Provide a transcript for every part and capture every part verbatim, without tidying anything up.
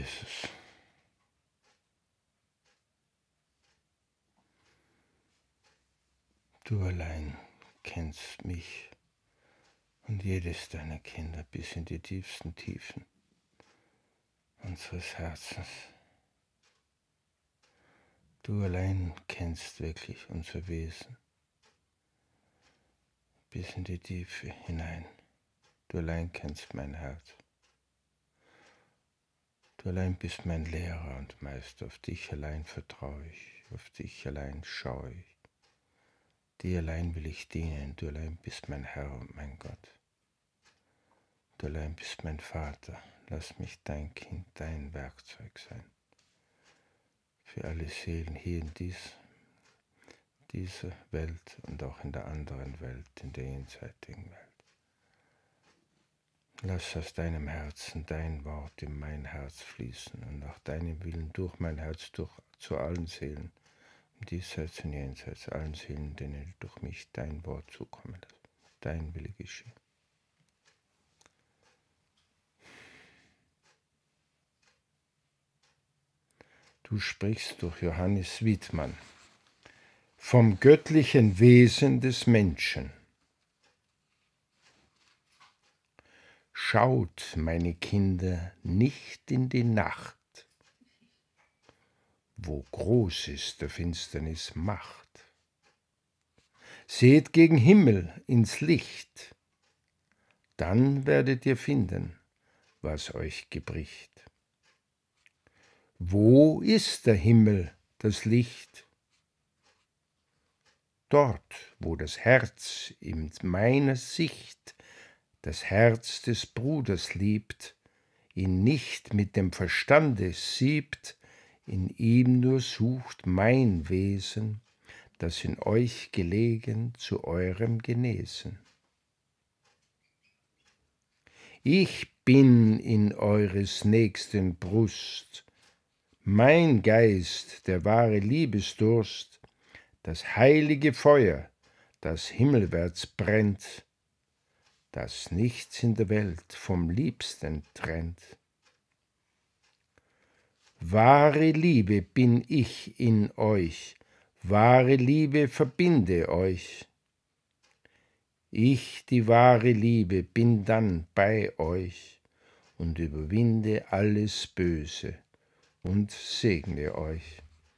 Jesus. Du allein kennst mich und jedes deiner Kinder bis in die tiefsten Tiefen unseres Herzens. Du allein kennst wirklich unser Wesen bis in die Tiefe hinein. Du allein kennst mein Herz. Du allein bist mein Lehrer und Meister. Auf dich allein vertraue ich, auf dich allein schaue ich. Dir allein will ich dienen. Du allein bist mein Herr und mein Gott. Du allein bist mein Vater. Lass mich dein Kind, dein Werkzeug sein. Für alle Seelen hier in dies, dieser Welt und auch in der anderen Welt, in der jenseitigen Welt. Lass aus deinem Herzen dein Wort in mein Herz fließen und nach deinem Willen durch mein Herz durch zu allen Seelen, diesseits und jenseits, allen Seelen, denen du durch mich dein Wort zukommen lässt. Dein Wille geschehe. Du sprichst durch Johannes Wiedmann vom göttlichen Wesen des Menschen. Schaut, meine Kinder, nicht in die Nacht, wo groß ist der Finsternis Macht. Seht gegen Himmel ins Licht, dann werdet ihr finden, was euch gebricht. Wo ist der Himmel, das Licht? Dort, wo das Herz in meiner Sicht das Herz des Bruders liebt, ihn nicht mit dem Verstande siebt, in ihm nur sucht mein Wesen, das in euch gelegen zu eurem Genesen. Ich bin in eures Nächsten Brust, mein Geist, der wahre Liebesdurst, das heilige Feuer, das himmelwärts brennt, das nichts in der Welt vom Liebsten trennt. Wahre Liebe bin ich in euch, wahre Liebe verbinde euch. Ich, die wahre Liebe, bin dann bei euch und überwinde alles Böse und segne euch.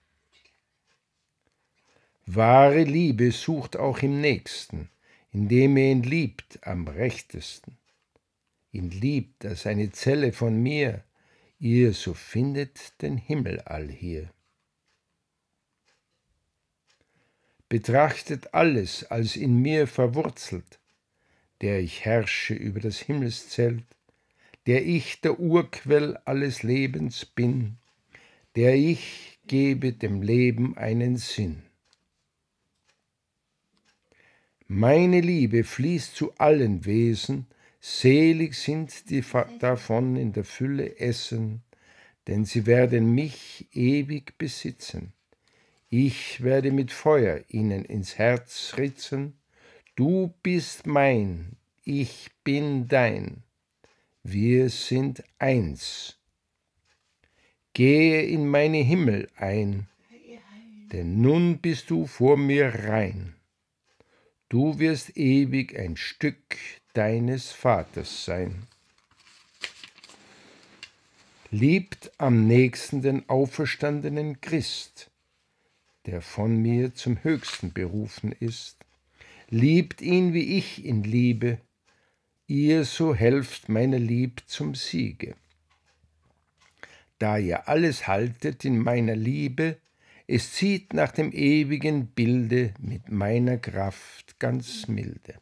Wahre Liebe sucht auch im Nächsten, indem ihr ihn liebt am rechtesten. Ihn liebt als eine Zelle von mir, ihr so findet den Himmel allhier. Betrachtet alles als in mir verwurzelt, der ich herrsche über das Himmelszelt, der ich der Urquell alles Lebens bin, der ich gebe dem Leben einen Sinn. Meine Liebe fließt zu allen Wesen, selig sind die davon in der Fülle essen, denn sie werden mich ewig besitzen. Ich werde mit Feuer ihnen ins Herz ritzen, du bist mein, ich bin dein, wir sind eins. Gehe in meine Himmel ein, denn nun bist du vor mir rein. Du wirst ewig ein Stück deines Vaters sein. Liebt am nächsten den auferstandenen Christ, der von mir zum Höchsten berufen ist. Liebt ihn, wie ich ihn liebe, ihr so helft meiner Lieb zum Siege. Da ihr alles haltet in meiner Liebe, es zieht nach dem ewigen Bilde mit meiner Kraft ganz milde.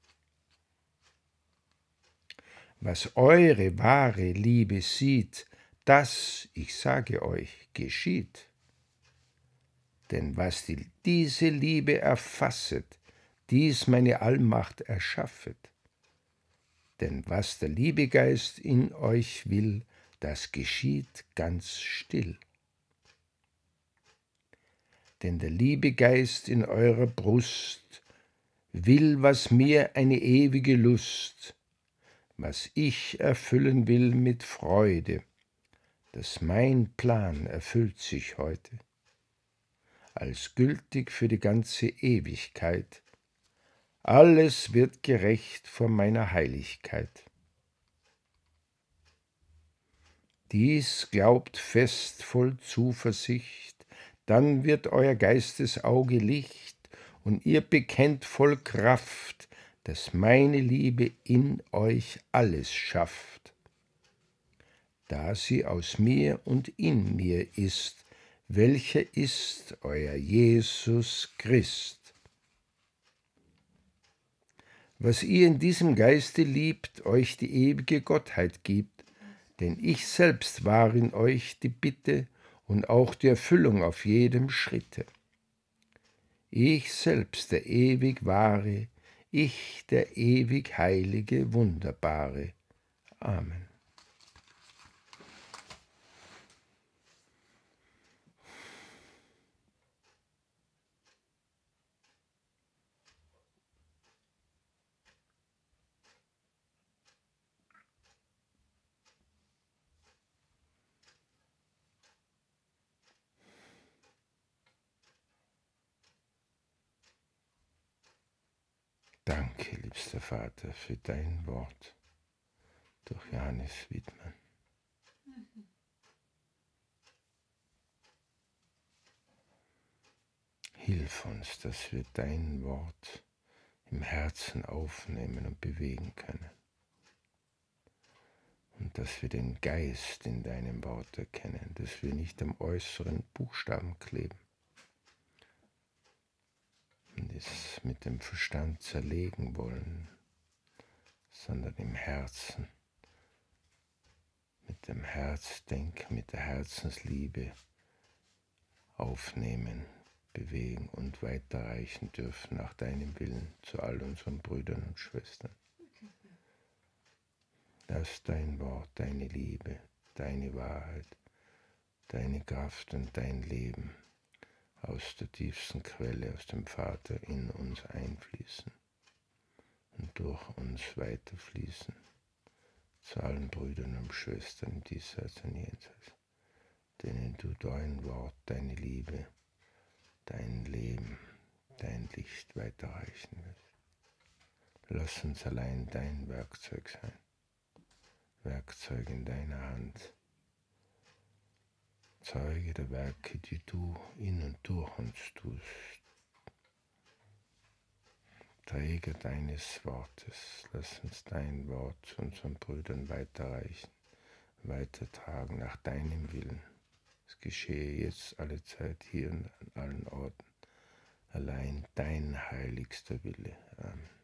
Was eure wahre Liebe sieht, das, ich sage euch, geschieht. Denn was die, diese Liebe erfasset, dies meine Allmacht erschaffet. Denn was der Liebegeist in euch will, das geschieht ganz still. Denn der Liebegeist in eurer Brust will, was mir eine ewige Lust, was ich erfüllen will mit Freude, dass mein Plan erfüllt sich heute, als gültig für die ganze Ewigkeit. Alles wird gerecht vor meiner Heiligkeit. Dies glaubt fest voll Zuversicht, dann wird euer Geistesauge Licht, und ihr bekennt voll Kraft, dass meine Liebe in euch alles schafft. Da sie aus mir und in mir ist, welcher ist euer Jesus Christ. Was ihr in diesem Geiste liebt, euch die ewige Gottheit gibt, denn ich selbst war in euch die Bitte und auch die Erfüllung auf jedem Schritte. Ich selbst der ewig Wahre, ich der ewig Heilige, Wunderbare. Amen. Danke, liebster Vater, für dein Wort durch Johannes Wiedmann. Hilf uns, dass wir dein Wort im Herzen aufnehmen und bewegen können. Und dass wir den Geist in deinem Wort erkennen, dass wir nicht am äußeren Buchstaben kleben und es mit dem Verstand zerlegen wollen, sondern im Herzen, mit dem Herzdenken, mit der Herzensliebe aufnehmen, bewegen und weiterreichen dürfen nach deinem Willen zu all unseren Brüdern und Schwestern. Dass dein Wort, deine Liebe, deine Wahrheit, deine Kraft und dein Leben aus der tiefsten Quelle, aus dem Vater in uns einfließen und durch uns weiterfließen zu allen Brüdern und Schwestern diesseits und jenseits, denen du dein Wort, deine Liebe, dein Leben, dein Licht weiterreichen willst. Lass uns allein dein Werkzeug sein, Werkzeug in deiner Hand, Zeuge der Werke, die du in und durch uns tust, Träger deines Wortes. Lass uns dein Wort zu unseren Brüdern weiterreichen, weitertragen nach deinem Willen. Es geschehe jetzt alle Zeit hier und an allen Orten. Allein dein heiligster Wille. Amen.